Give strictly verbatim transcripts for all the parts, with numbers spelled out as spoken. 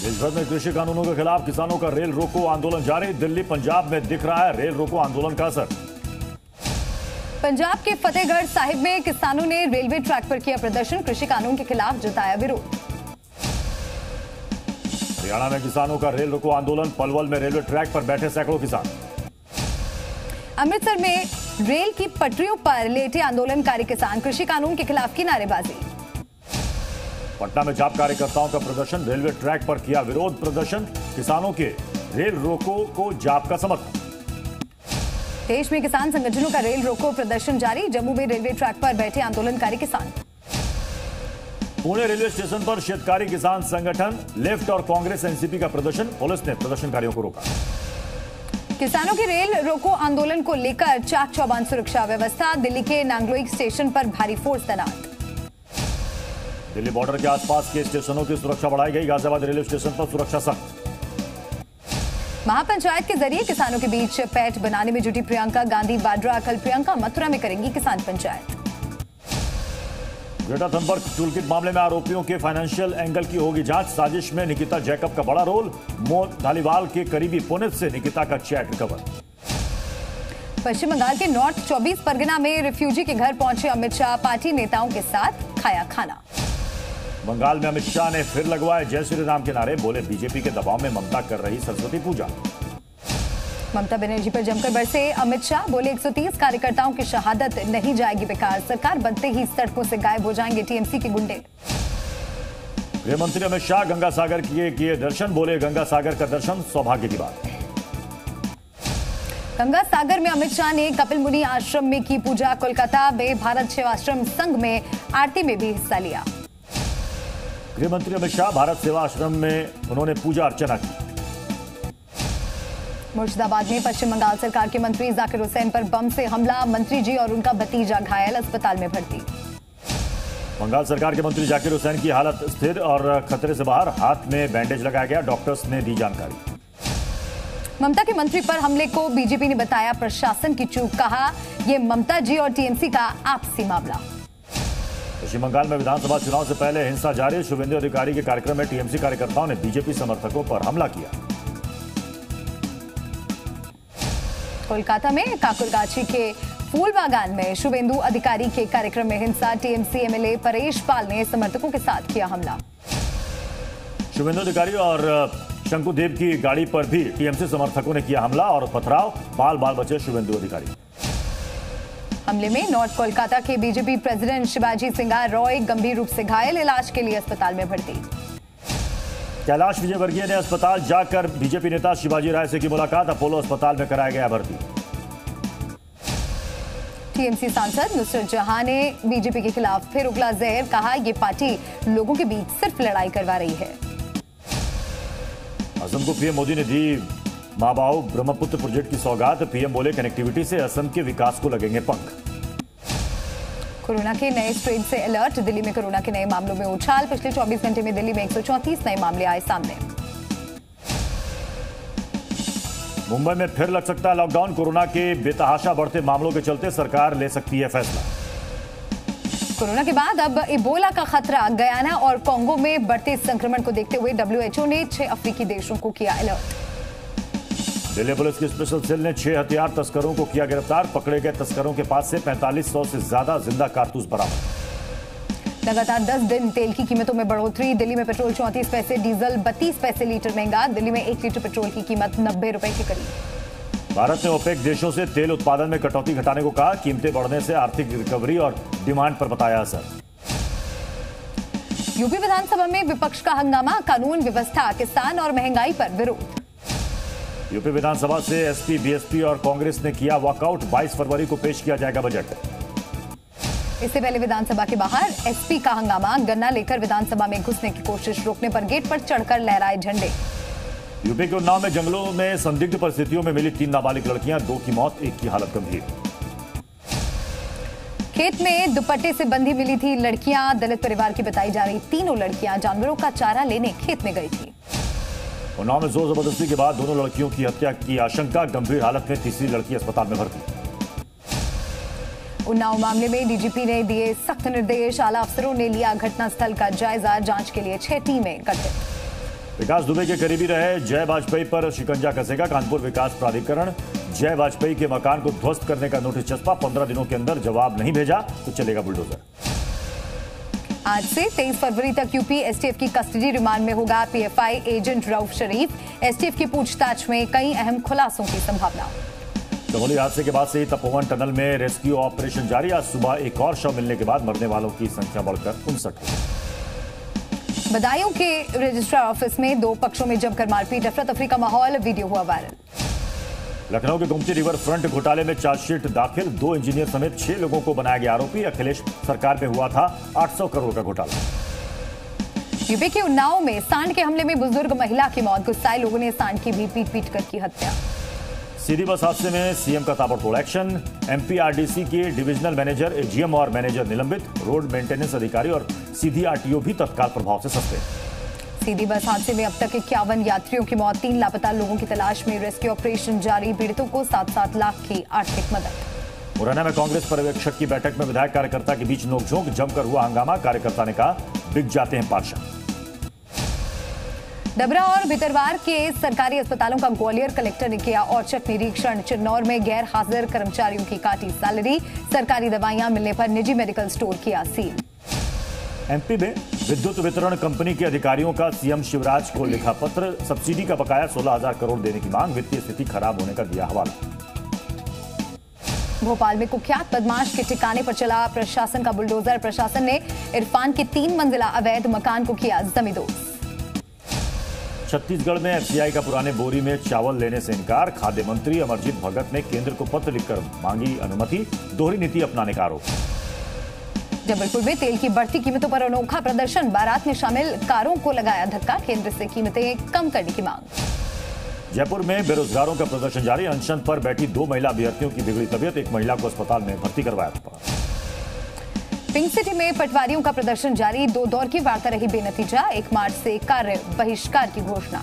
देश भर में कृषि कानूनों के खिलाफ किसानों का रेल रोको आंदोलन जारी। दिल्ली पंजाब में दिख रहा है रेल रोको आंदोलन का असर। पंजाब के फतेहगढ़ साहिब में किसानों ने रेलवे ट्रैक पर किया प्रदर्शन, कृषि कानून के खिलाफ जताया विरोध। हरियाणा में किसानों का रेल रोको आंदोलन, पलवल में रेलवे ट्रैक पर बैठे सैकड़ों किसान। अमृतसर में रेल की पटरियों पर लेटे आंदोलनकारी किसान, कृषि कानून के खिलाफ की नारेबाजी। पटना में जाप कार्यकर्ताओं का प्रदर्शन, रेलवे ट्रैक पर किया विरोध प्रदर्शन, किसानों के रेल रोको को जाप का समर्थन। देश में किसान संगठनों का रेल रोको प्रदर्शन जारी, जम्मू में रेलवे ट्रैक पर बैठे आंदोलनकारी किसान। पुणे रेलवे स्टेशन पर शेतकारी किसान संगठन, लेफ्ट और कांग्रेस एनसीपी का प्रदर्शन, पुलिस ने प्रदर्शनकारियों को रोका। किसानों के रेल रोको आंदोलन को लेकर चाक चौबंद सुरक्षा व्यवस्था, दिल्ली के नांगलोई स्टेशन पर भारी फोर्स तैनात। दिल्ली बॉर्डर के आसपास के स्टेशनों की सुरक्षा बढ़ाई गई, गाजियाबाद रेलवे स्टेशन पर सुरक्षा सख्त। महापंचायत के जरिए किसानों के बीच पैठ बनाने में जुटी प्रियंका गांधी वाड्रा, कल प्रियंका मथुरा में करेंगी किसान पंचायत। ग्रेटा थनबर्ग टूलकिट मामले में आरोपियों के फाइनेंशियल एंगल की होगी जांच, साजिश में निकिता जैकब का बड़ा रोल, मोहन धालीवाल के करीबी पुनित से निकिता का चैट रिकवर। पश्चिम बंगाल के नॉर्थ चौबीस परगना में रिफ्यूजी के घर पहुंचे अमित शाह, पार्टी नेताओं के साथ खाया खाना। बंगाल में अमित शाह ने फिर लगवाए जय श्री राम के नारे, बोले बीजेपी के दबाव में ममता कर रही सरस्वती पूजा। ममता बनर्जी पर जमकर बरसे अमित शाह, बोले एक सौ तीस कार्यकर्ताओं की शहादत नहीं जाएगी बेकार, सरकार बनते ही सड़कों से गायब हो जाएंगे टीएमसी के गुंडे। गृह मंत्री अमित शाह गंगा सागर किए किए दर्शन, बोले गंगा सागर का दर्शन सौभाग्य की बात। गंगा सागर में अमित शाह ने कपिल मुनि आश्रम में की पूजा, कोलकाता में भारत सेवाश्रम संघ में आरती में भी हिस्सा लिया। गृह मंत्री अमित शाह भारत सेवा आश्रम में उन्होंने पूजा अर्चना की। मुर्शिदाबाद में पश्चिम बंगाल सरकार के मंत्री जाकिर हुसैन पर बम से हमला, मंत्री जी और उनका भतीजा घायल, अस्पताल में भर्ती। बंगाल सरकार के मंत्री जाकिर हुसैन की हालत स्थिर और खतरे से बाहर, हाथ में बैंडेज लगाया गया, डॉक्टर्स ने दी जानकारी। ममता के मंत्री पर हमले को बीजेपी ने बताया प्रशासन की चूक, कहा यह ममता जी और टीएमसी का आपसी मामला। पश्चिम बंगाल में विधानसभा चुनाव से पहले हिंसा जारी, शुभेंदु अधिकारी के कार्यक्रम में टीएमसी कार्यकर्ताओं ने बीजेपी समर्थकों पर हमला किया। कोलकाता में काकुरगाछी के फूल बागान में शुभेंदु अधिकारी के कार्यक्रम में हिंसा, टीएमसी एमएलए परेश पाल ने समर्थकों के साथ किया हमला। शुभेंदु अधिकारी और शंकुदेव की गाड़ी पर भी टीएमसी समर्थकों ने किया हमला और पथराव, बाल बाल बचे शुभेंदु अधिकारी। हमले में नॉर्थ कोलकाता के बीजेपी प्रेसिडेंट शिवाजी सिंगार रॉय गंभीर रूप से घायल, इलाज के लिए अस्पताल में भर्ती। कैलाश विजयवर्गीय ने अस्पताल जाकर बीजेपी नेता शिवाजी राय से की मुलाकात, अपोलो अस्पताल में कराया गया भर्ती। टीएमसी सांसद नुसरत जहां ने बीजेपी के खिलाफ फिर उगला जहर, कहा यह पार्टी लोगों के बीच सिर्फ लड़ाई करवा रही है। असम को पीएम मोदी ने दी माबाओ ब्रह्मपुत्र प्रोजेक्ट की सौगात, पीएम बोले कनेक्टिविटी से असम के विकास को लगेंगे पंख। कोरोना के नए स्ट्रेन से अलर्ट, दिल्ली में कोरोना के नए मामलों में उछाल, पिछले चौबीस घंटे में दिल्ली में एक सौ चौंतीस नए मामले आए सामने। मुंबई में फिर लग सकता है लॉकडाउन, कोरोना के बेतहाशा बढ़ते मामलों के चलते सरकार ले सकती है फैसला। कोरोना के बाद अब इबोला का खतरा, गयाना और कांगो में बढ़ते संक्रमण को देखते हुए डब्ल्यूएचओ ने छह अफ्रीकी देशों को किया अलर्ट। दिल्ली पुलिस की स्पेशल सेल ने छह हथियार तस्करों को किया गिरफ्तार, पकड़े गए तस्करों के पास से पैंतालीस सौ से ज्यादा जिंदा कारतूस बरामद। लगातार दस दिन तेल की कीमतों में बढ़ोतरी, दिल्ली में पेट्रोल चौंतीस पैसे, डीजल बत्तीस पैसे लीटर महंगा, दिल्ली में एक लीटर पेट्रोल की कीमत नब्बे रुपए के करीब। भारत ने ओपेक देशों से तेल उत्पादन में कटौती घटाने को कहा, कीमतें बढ़ने से आर्थिक रिकवरी और डिमांड पर बताया असर। यूपी विधानसभा में विपक्ष का हंगामा, कानून व्यवस्था, किसान और महंगाई पर विरोध। यूपी विधानसभा से एसपी, बीएसपी और कांग्रेस ने किया वॉकआउट, बाईस फरवरी को पेश किया जाएगा बजट। इससे पहले विधानसभा के बाहर एसपी का हंगामा, गन्ना लेकर विधानसभा में घुसने की कोशिश, रोकने पर गेट पर चढ़कर लहराए झंडे। यूपी के उन्नाव में जंगलों में संदिग्ध परिस्थितियों में मिली तीन नाबालिग लड़कियां, दो की मौत, एक की हालत गंभीर। खेत में दुपट्टे से बंधी मिली थी लड़कियां, दलित परिवार की बताई जा रही तीनों लड़कियां जानवरों का चारा लेने खेत में गई थी। उन्नाव में जोर जबरदस्ती के बाद दोनों लड़कियों की हत्या की आशंका, गंभीर हालत में तीसरी लड़की अस्पताल में भर्ती। उन्नाव मामले में डीजीपी ने दिए सख्त निर्देश, आला अफसरों ने लिया घटनास्थल का जायजा, जांच के लिए छह टीमें गठित। विकास दुबे के करीबी रहे जय वाजपेयी पर शिकंजा कसेगा कानपुर विकास प्राधिकरण। जय वाजपेयी के मकान को ध्वस्त करने का नोटिस चस्पा, पंद्रह दिनों के अंदर जवाब नहीं भेजा तो चलेगा बुलडोजर। आज से तेईस फरवरी तक यूपी एसटीएफ की कस्टडी रिमांड में होगा PFI agent Rauf Sharif. STF की पूछताछ में कई अहम खुलासों की संभावना। चमोली हादसे के बाद से ही तपोवन टनल में रेस्क्यू ऑपरेशन जारी। आज सुबह एक और शव मिलने के बाद मरने वालों की संख्या बढ़कर उनसठ हो गई। बदायूं के रजिस्ट्रार ऑफिस में दो पक्षों में जमकर मारपीट, अफरा तफरी का माहौल, वीडियो हुआ वायरल। लखनऊ के गोमती रिवर फ्रंट घोटाले में चार्जशीट दाखिल, दो इंजीनियर समेत छह लोगों को बनाया गया आरोपी। अखिलेश सरकार में हुआ था आठ सौ करोड़ का घोटाला। यूपी के उन्नाव में सांड के हमले में बुजुर्ग महिला की मौत, गुस्साए लोगों ने सांड की भी पीट पीट कर की हत्या। सीधी बस हादसे में सीएम का ताबड़तोड़ एक्शन, एमपीआरडीसी के डिविजनल मैनेजर, एजीएम और मैनेजर निलंबित। रोड मेंटेनेंस अधिकारी और सीधी आरटीओ भी तत्काल प्रभाव से सस्पेंड। सीधी बस हादसे में अब तक इक्यावन यात्रियों की मौत, तीन लापता लोगों की तलाश में रेस्क्यू ऑपरेशन जारी। पीड़ितों को सात सात लाख की आर्थिक मदद। मुरैना में कांग्रेस पर्यवेक्षक की बैठक में विधायक कार्यकर्ता के बीच नोकझोंक, जमकर हुआ हंगामा। कार्यकर्ता ने कहा बिक जाते हैं पार्षद। डबरा और भितरवार के सरकारी अस्पतालों का ग्वालियर कलेक्टर ने किया औचक निरीक्षण। चिन्नौर में गैर हाजिर कर्मचारियों की काटी सैलरी, सरकारी दवाइयां मिलने पर निजी मेडिकल स्टोर किया सील। एमपी में विद्युत वितरण कंपनी के अधिकारियों का सीएम शिवराज को लिखा पत्र, सब्सिडी का बकाया सोलह हजार करोड़ देने की मांग, वित्तीय स्थिति खराब होने का दिया हवाला। भोपाल में कुख्यात बदमाश के ठिकाने पर चला प्रशासन का बुलडोजर, प्रशासन ने इरफान के तीन मंजिला अवैध मकान को किया जमींदोज। छत्तीसगढ़ में एफसीआई का पुराने बोरी में चावल लेने से इनकार, खाद्य मंत्री अमरजीत भगत ने केंद्र को पत्र लिखकर मांगी अनुमति, दोहरी नीति अपनाने का आरोप। जबलपुर में तेल की बढ़ती कीमतों पर अनोखा प्रदर्शन, बारात में शामिल कारों को लगाया धक्का, केंद्र से कीमतें कम करने की मांग। जयपुर में बेरोजगारों का प्रदर्शन जारी, अनशन पर बैठी दो महिला अभ्यर्थियों की बिगड़ी तबीयत, एक महिला को अस्पताल में भर्ती करवाया था। पिंक सिटी में पटवारियों का प्रदर्शन जारी, दो दौर की वार्ता रही बेनतीजा, एक मार्च से कार्य बहिष्कार की घोषणा।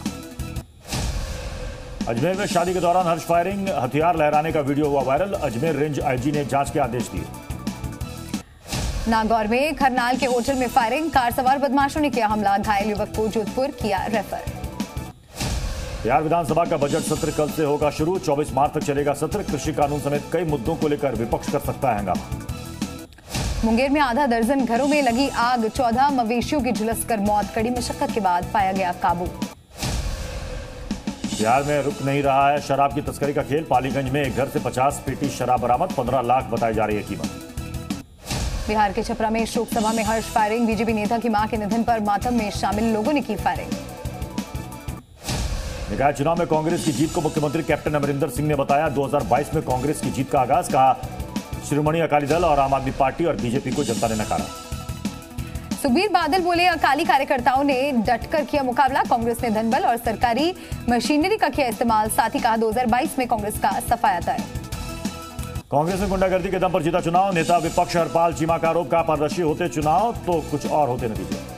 अजमेर में शादी के दौरान हर्ष फायरिंग, हथियार लहराने का वीडियो हुआ वायरल, अजमेर रेंज आईजी ने जांच के आदेश दिए। नागौर में खरनाल के होटल में फायरिंग, कार सवार बदमाशों ने किया हमला, घायल युवक को जोधपुर किया रेफर। बिहार विधानसभा का बजट सत्र कल से होगा शुरू, चौबीस मार्च तक चलेगा सत्र। कृषि कानून समेत कई मुद्दों को लेकर विपक्ष कर सकता है हंगामा। मुंगेर में आधा दर्जन घरों में लगी आग, चौदह मवेशियों की झुलसकर मौत, कड़ी मशक्कत के बाद पाया गया काबू। बिहार में रुक नहीं रहा है शराब की तस्करी का खेल, पालीगंज में एक घर से पचास पेटी शराब बरामद, पंद्रह लाख बताई जा रही है कीमत। बिहार के छपरा में शोक सभा में हर्ष फायरिंग, बीजेपी नेता की मां के निधन पर मातम में शामिल लोगों ने की फायरिंग। निकाय चुनाव में कांग्रेस की जीत को मुख्यमंत्री कैप्टन अमरिंदर सिंह ने बताया दो हज़ार बाईस में कांग्रेस की जीत का आगाज, कहा शिरोमणि अकाली दल और आम आदमी पार्टी और बीजेपी को जनता ने नकारा। सुखबीर बादल बोले अकाली कार्यकर्ताओं ने डटकर किया मुकाबला, कांग्रेस ने धनबल और सरकारी मशीनरी का किया इस्तेमाल, साथ ही कहा दो हज़ार बाईस में कांग्रेस का सफाया तय। कांग्रेस ने गुंडागर्दी के दम पर जीता चुनाव, नेता विपक्ष हरपाल चीमा का आरोप, का पारदर्शी होते चुनाव तो कुछ और होते नतीजे।